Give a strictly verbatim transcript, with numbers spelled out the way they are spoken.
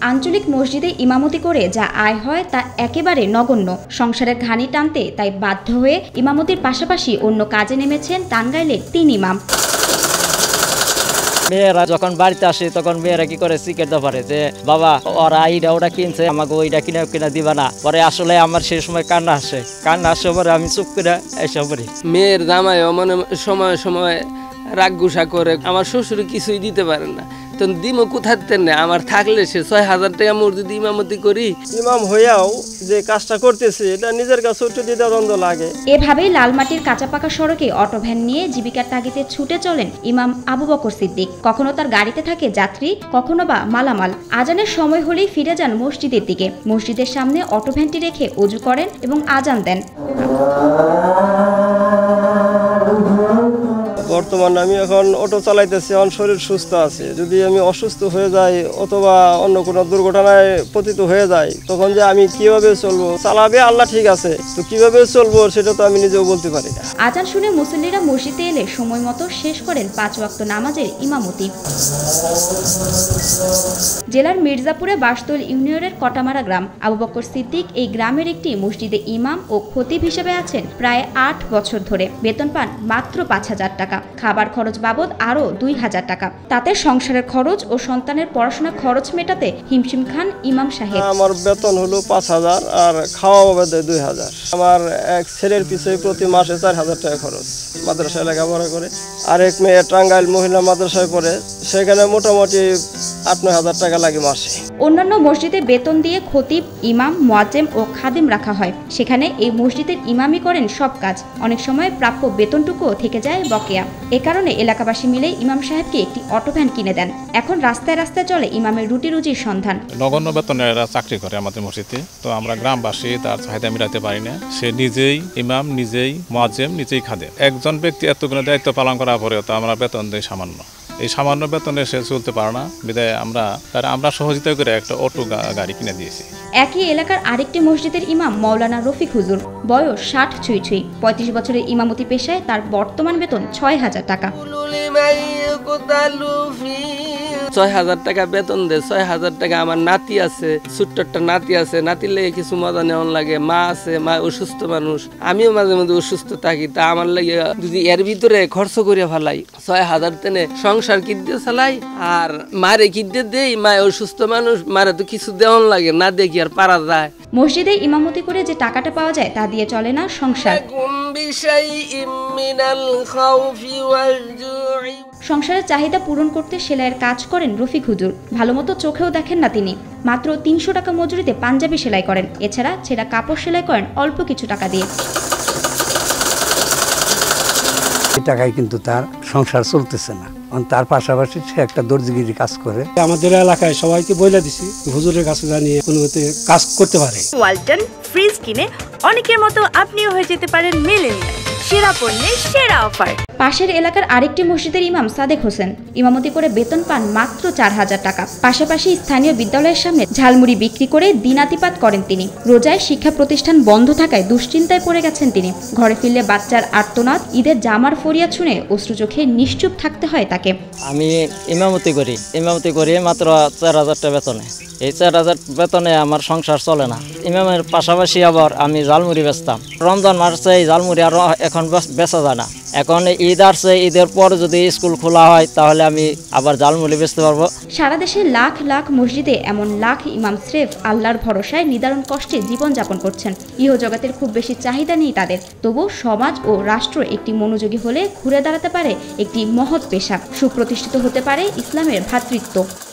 আঞ্চলিক মসজিদে ইমামতি করে যা আয় হয় তা একেবারে নগণ্য। সংসারের ঘানি টানতে তাই বাধ্য হয়ে ইমামতির পাশাপাশি অন্য কাজে নেমেছেন টাঙ্গাইলের তিন ইমাম। মেয়েরা যখন বাড়িতে আসে তখন মেয়েরা কি করে শিখতে পারে যে বাবা ওরা এইটা ওটা কিনছে, আমাকে ওইটা কিনে কিনা দিবা না। পরে আসলে আমার সেই সময় কান্না আসে, কান্না আসে পরে আমি চুপ করে এসে পড়ি। মেয়ের জামাই মানে সময় সময় রাগ গুসা করে, আমার শ্বশুর কিছুই দিতে পারেন না। তো দিমো কোথাতে না, আমার থাকলে সে ছয় হাজার টাকা মোর যদি ইমামতি করি। ইমাম হইয়াও যে কাজটা করতেছে এটা নিজের কাছে একটু দ্বিধাদ্বন্দ্ব লাগে। এভাবেই লালমাটির কাঁচা পাকা সড়কে অটো ভ্যান নিয়ে জীবিকার তাগিদে ছুটে চলেন ইমাম আবু বকর সিদ্দিক। কখনো তার গাড়িতে থাকে যাত্রী, কখনো বা মালামাল। আজানের সময় হলেই ফিরে যান মসজিদের দিকে। মসজিদের সামনে অটো ভ্যানটি রেখে ওযু করেন এবং আজান দেন। বর্তমানে আমি এখন অটো চালাইতেছি, আমার শরীর সুস্থ আছে। যদি আমি অসুস্থ হয়ে যাই অথবা অন্য কোনো দুর্ঘটনায় পতিত হয়ে যাই তখন যে আমি কিভাবে চলবো, চালাবে আল্লাহ ঠিক আছে, তো কিভাবে চলবো সেটা তো আমি নিজেও বলতে পারি না। আজান শুনে মুসল্লিরা মসজিদে এলে সময় মতো শেষ করেন পাঁচ ওয়াক্ত নামাজের ইমামতি। জেলার মির্জাপুরে বাসতল ইউনিয়নের কটামারা গ্রাম। আবু বকর সিদ্দিক এই গ্রামের একটি মসজিদে ইমাম ও খতিব হিসেবে আছেন প্রায় আট বছর ধরে। বেতন পান মাত্র পাঁচ হাজার টাকা, খাবার খরচ বাবদ আরো দুই হাজার টাকা। তাতে সংসারের খরচ ও সন্তানের পড়াশোনা খরচ মেটাতে হিমশিম খান ইমাম সাহেব। আমার বেতন হলো পাঁচ হাজার আর খাওয়া বাবদ দুই হাজার। আমার এক ছেলের পিছনে প্রতি মাসে চার হাজার টাকা খরচ, মাদ্রাসায় লেখাপড়া করে। আরেক মেয়ে টাঙ্গাইল মহিলা মাদ্রাসায় পড়ে, সেখানে মোটামুটি আট নয় হাজার টাকা লাগে মাসে। অন্যান্য মসজিদে বেতন দিয়ে খতিব, ইমাম, মুয়াজ্জেম ও খাদিম রাখা হয়। সেখানে এই মসজিদের ইমামই করেন সব কাজ। অনেক সময় প্রাপ্য বেতনটুকুও থেকে যায় বকেয়া। এ কারণে এলাকাবাসী মিলে ইমাম সাহেবকে একটি অটো ভ্যান কিনে দেন। এখন রাস্তায় রাস্তায় চলে ইমামের রুটি রুজির সন্ধান। নগণ্য বেতনে এরা চাকরি করে আমাদের মসজিদে, তো আমরা গ্রামবাসী তার চাহিদা মিলাতে পারি না। সে নিজেই ইমাম, নিজেই মুয়াজ্জেম, নিজেই খাদেম। একজন ব্যক্তি এতগুলো দায়িত্ব পালন করার পরেও তো আমরা বেতন দিই সামান্য। এই সামান্য বেতনে সে চলতে পারে না, বিধায় আমরা তার আমরা সহযোগিতা করে একটা অটো গাড়ি কিনে দিয়েছি। একই এলাকার আরেকটি মসজিদের ইমাম মাওলানা রফিক হুজুর, বয়স ষাট ছুঁই ছুঁই। পঁয়ত্রিশ বছরের ইমামতি পেশায় তার বর্তমান বেতন ছয় হাজার টাকা। ছয় হাজার টাকা বেতন দেয়, ছয় হাজার টাকা আমার নাতি আছে, ছোট্ট একটা নাতি আছে, নাতির লেগে কিছু মজা নেওয়ার লাগে। মা আছে, মা অসুস্থ মানুষ, আমিও মাঝে মাঝে অসুস্থ থাকি। তা আমার লাগে যদি এর ভিতরে খরচ করে ফেলাই ছয় হাজার তেনে সংসার কি দিয়ে চালাই আর মারে কি দিয়ে দেই। মা অসুস্থ মানুষ, মারে তো কিছু দেওয়ার লাগে, না দেখি আর পারা যায়। মসজিদে ইমামতি করে যে টাকাটা পাওয়া যায় তা দিয়ে চলে না সংসার। সংসারের চাহিদা পূরণ করতে সেলাইয়ের কাজ করেন রফিক হুজুর। ভালো মতো চোখেও দেখেন না তিনি। মাত্র তিনশো টাকা মজুরিতে পাঞ্জাবি সেলাই করেন। এছাড়া ছেঁড়া কাপড় সেলাই করেন অল্প কিছু টাকা দিয়ে। এই টাকায় কিন্তু তার সংসার চলতেছে না, তার পাশাপাশি সে একটা দর্জিগিরি কাজ করে। আমাদের এলাকায় সবাইকে বলে দিছি হুজুরের কাছে জানিয়ে কোনো কাজ করতে পারে। ওয়ালটন ফ্রিজ কিনে অনেকের মতো আপনিও হয়ে যেতে পারেন মিলেনিয়াল। সেরা পণ্যের সেরা অফার। পাশের এলাকার আরেকটি মসজিদের ইমাম সাদেক হোসেন ইমামতি করে বেতন পান মাত্র চার হাজার টাকা। পাশাপাশি স্থানীয় বিদ্যালয়ের সামনে ঝালমুড়ি বিক্রি করে দিনাতিপাত করেন তিনি। রোজায় শিক্ষা প্রতিষ্ঠান বন্ধ থাকায় দুশ্চিন্তায় পড়ে গেছেন তিনি। ঘরে ফিরলে বাচ্চার আর্তনাদ, ঈদের জামার ফরিয়াদ শুনে অশ্রু চোখে নিশ্চুপ থাকতে হয় তাকে। আমি ইমামতি করি ইমামতি করি মাত্র চার হাজার টাকা বেতনে। এই চার হাজার বেতনে আমার সংসার চলে না। ইমামের পাশাপাশি আবার আমি জালমুড়ি বেচতাম। রমজান মাসে এই জালমুড়ি আরও এখন বেচা যায় না। এখন ঈদ আসছে, ঈদের পর যদি স্কুল খোলা হয় তাহলে আমি আবার জালমুড়ি বেচতে পারবো। সারা দেশে লাখ লাখ মসজিদে এমন লাখ ইমাম স্রেফ আল্লাহর ভরসায় নিদারুণ কষ্টে জীবনযাপন করছেন। ইহজগতের খুব বেশি চাহিদা নেই তাদের। তবু সমাজ ও রাষ্ট্র একটি মনোযোগী হলে ঘুরে দাঁড়াতে পারে একটি মহৎ পেশা, সুপ্রতিষ্ঠিত হতে পারে ইসলামের ভ্রাতৃত্ব।